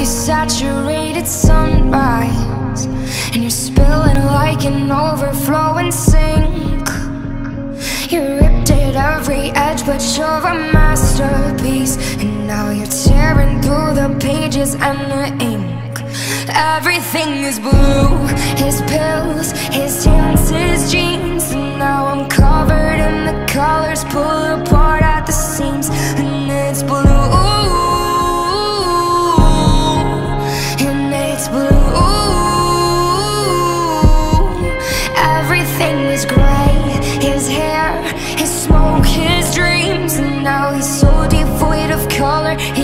Your saturated sunrise, and you're spilling like an overflowing sink. You ripped at every edge, but you're a masterpiece. And now you're tearing through the pages and the ink. Everything is blue, his pills, his dance, his jeans. And now I'm covered in the colors, pull apart at the seams. And it's blue, and it's blue. Everything is gray, his hair, his smoke, his dreams. And now he's so devoid of color.